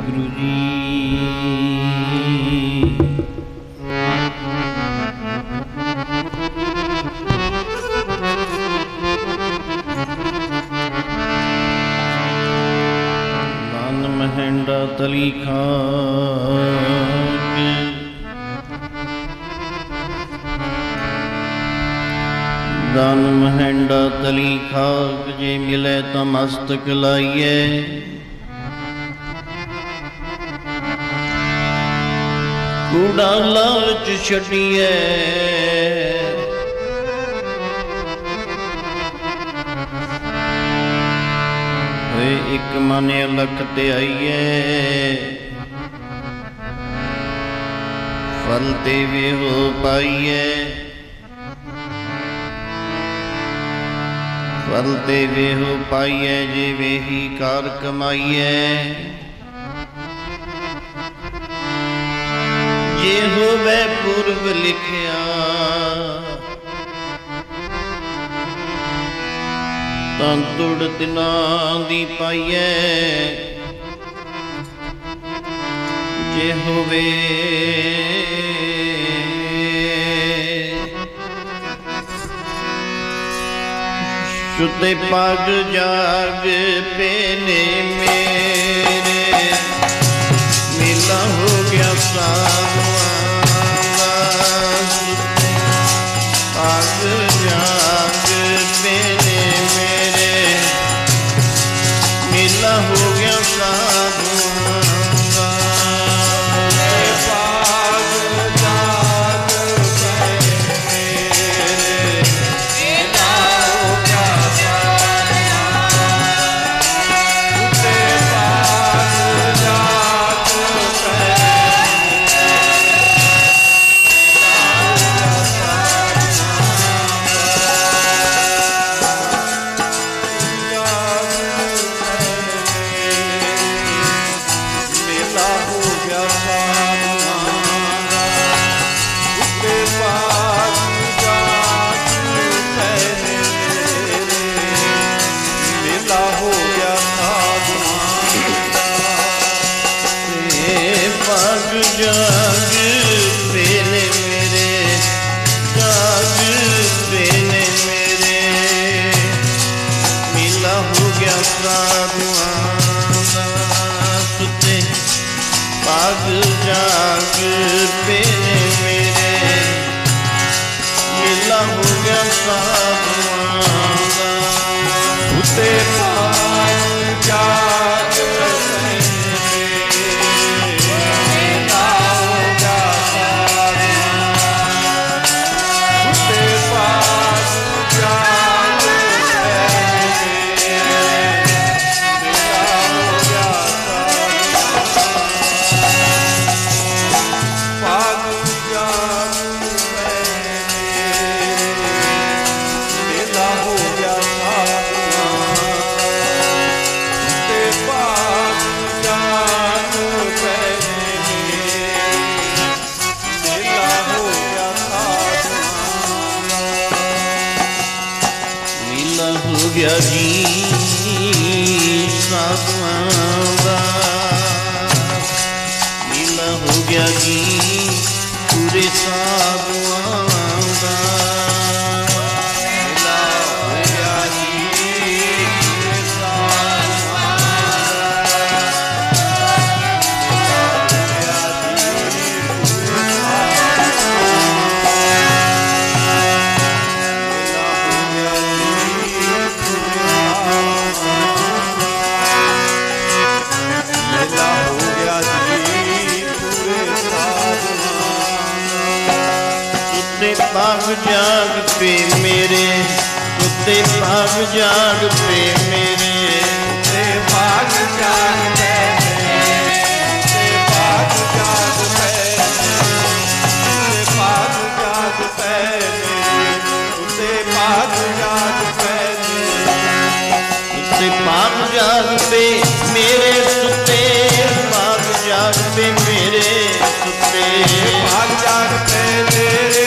ਵਾਹਿਗੁਰੂ ਜੀ। ਮਨ ਮਹਿੰਡਾ ਤਲੀ ਖਾਕ, ਦਾਨ ਮਹਿੰਡਾ ਤਲੀ ਖਾਕ, ਜੇ ਮਿਲੇ ਤਾਂ ਮਸਤਕ ਲਾਈਏ। ਕੂੜਾ ਲਾਲਚ ਛੱਡੀਏ, ਓਏ ਇੱਕ ਮਨ ਅਲਖ ਤੇ ਆਈਏ। ਫਲ ਤੇ ਵੀ ਹੋ ਪਾਈਏ, ਫਲ ਤੇ ਵੀ ਹੋ ਪਾਈਏ, ਜੇ ਵੇਹੀ ਕਾਰ ਕਮਾਈਏ। ਜੇ ਹੋਵੇ ਪੁਰਬ ਲਿਖਿਆ, ਤਾਂ ਤੁੜ ਤਿਨਾਂ ਦੀ ਪਾਈਏ। ਜੇ ਹੋਵੇ ਸੁਤੇ ਪਗ ਜਾਗ ਪੇਨੇ ਮੇਰੇ, ਮੇਲਾ ਹੋ ਗਿਆ ਸਾਧੂਆਂ ਦਾ। ਸੁਤੇ ਪਗ ਜਾਗ ਪੇਨੇ ਮੇਰੇ, ਮੇਲਾ ਹੋ ਗਿਆ ਸਾਧੂਆਂ ਦਾ। ਜਾਗ ਪੇਨੇ ਮੇਰੇ, ਜਾਗ ਪੇਨੇ ਮੇਰੇ, ਮੇਲਾ ਹੋ ਗਿਆ ਸਾਧੂਆਂ ਦਾ। ਸੁਤੇ ਪਗ ਜਾਗ ਪੇਨੇ ਮੇਰੇ, ਮੇਲਾ ਹੋ ਗਿਆ ਸਾਧੂਆਂ ਦਾ। ਸੁਤੇ ਪਗ ਜਾਗ ਗਿਆ ਜੀ ਸਾਧੂਆਂ ਦਾ। ਮੇਲਾ ਹੋ ਗਿਆ ਜੀ ਪੂਰੇ ਸਾਧੂਆਂ ਦਾ। ਮੇਲਾ ਹੋ ਗਿਆ ਜੀ ਪੂਰੇ ਸਾਧੂਆਂ ਦਾ। ਮੇਲਾ ਹੋ ਗਿਆ ਜੀ ਪੂਰੇ ਪਗ ਜਾਗ ਪੇ ਮੇਰੇ, ਉੱਤੇ ਪਗ ਜਾਗ ਪੇ ਮੇਰੇ, ਉੱਤੇ ਪਗ ਜਾਗ ਪੇ ਮੇਰੇ, ਉੱਤੇ ਪਗ ਜਾਗ ਪੇ ਮੇਰੇ, ਉੱਤੇ ਪਗ ਜਾਗ ਪੇ ਮੇਰੇ, ਉੱਤੇ ਪਗ ਜਾਗ ਪੇ ਮੇਰੇ, ਉੱਤੇ ਪਗ ਜਾਗ ਪੇ ਮੇਰੇ, ਸੁੱਤੇ ਪਗ ਜਾਗ ਪੇ ਮੇਰੇ, ਸੁੱਤੇ ਪਗ ਜਾਗ ਪੇ ਮੇਰੇ,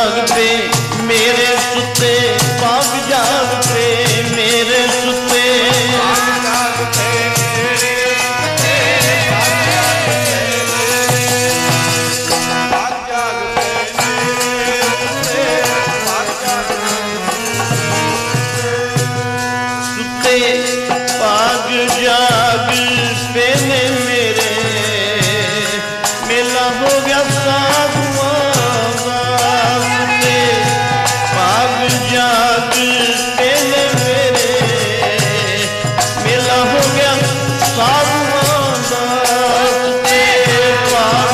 ਜਾਗ ਪੇ ਮੇਰੇ ਸੁੱਤੇ, ਭਾਗ ਜਾਗ ਪੇ ਮੇਰੇ ਸੁੱਤੇ, ਭਾਗ ਜਾਗ ਪੇ ਮੇਰੇ ਸੁੱਤੇ, ਭਾਗ ਜਾਗ ਪੇ ਭਾਗ ਜਾਗ ਪੇ ਮੇਰੇ ਸੁੱਤੇ, ਭਾਗ ਜਾਗ ਸੁੱਤੇ ਭਾਗ ਜਾਗ ਪੇ ਨੇ ਮੇਰੇ, ਮੇਲਾ ਹੋ ਗਿਆ ਸਾਧੂਆਂ ਦਾ। ਸੁੱਤੇ ਭਾਗ ਜਾਗ ਪੇ ਨੇ ਮੇਰੇ, ਮੇਲਾ ਹੋ ਗਿਆ ਸਾਧੂਆਂ ਦਾ। ਸੁੱਤੇ ਭਾਗ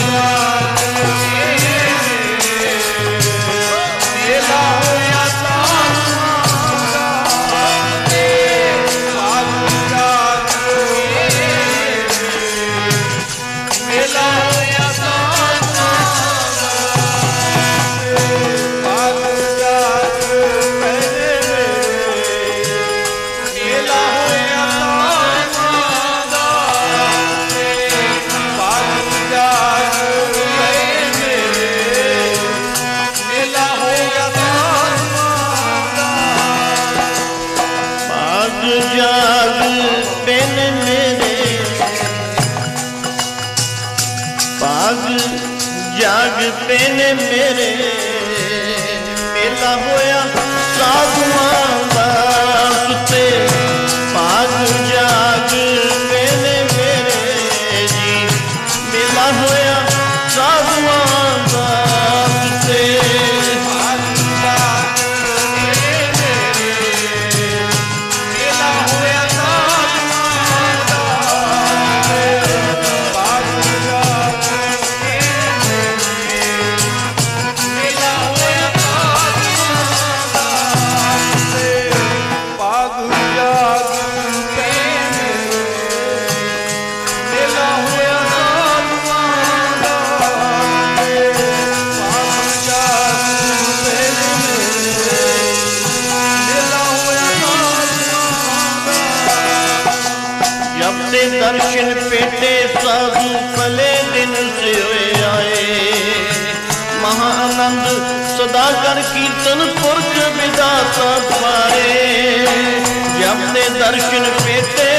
ਮੇਲਾ ਹੋਇਆ ਸਾਧੂਆਂ ਦਾ, ਭਾਗ ਜਾਗ ਮੇਲਾ ਹੋਇਆ ਸਾਧੂਆਂ ਦਾ, ਭਾਗ ਜਾਗ ਪੈਨੇ ਮੇਰੇ, ਮੇਲਾ ਹੋਇਆ ਸਾਧੂਆਂ ਦਾ, ਭਾਗ ਜਾਗ ਪੈਨੇ ਮੇਰੇ, ਮੇਲਾ ਹੋਇਆ ਸਾਧੂਆਂ ਦਾ। ਭਾਗ ਜਾਗ ਪੇ ਨੇ ਮੇਰੇ, ਭਾਗ ਜਾਗ ਪੇ ਨੇ ਮੇਰੇ, ਮੇਲਾ ਹੋਇਆ ਸਾਧੂਆਂ ਦਾ। ਸੁੱਤੇ ਭਾਗ ਜਾਗ ਪੇ ਨੇ ਮੇਰੇ ਜੀ, ਮੇਲਾ ਹੋਇਆ ਸਾਧੂਆਂ ਦਾ। ਸੁੱਤੇ ਭਾਗ ਜਾਗ ਪੇ ਮੇਰੇ, ਮੇਲਾ ਹੋਇਆ ਸਾਧੂਆਂ ਦਾ, ਭਾਗ ਜਾਗ ਪੇ ਮੇਰੇ, ਮੇਲਾ ਹੋਇਆ ਸਾਧੂਆਂ ਦਾ, ਭਾਗ ਜਾਗ ਪੇ ਮੇਰੇ, ਮੇਲਾ ਹੋਇਆ ਸਾਧੂਆਂ ਦਾ, ਭਾਗ ਜਾਗ ਪੇ ਮੇਰੇ, ਮੇਲਾ ਹੋਇਆ ਸਾਧੂਆਂ ਦਾ। जब ते दर्शन पेटे साधु भले दिन से होए आए, महाआनंद सदा कर कीर्तन पुरख विधाता तुम्हारे। जब ते दर्शन पेटे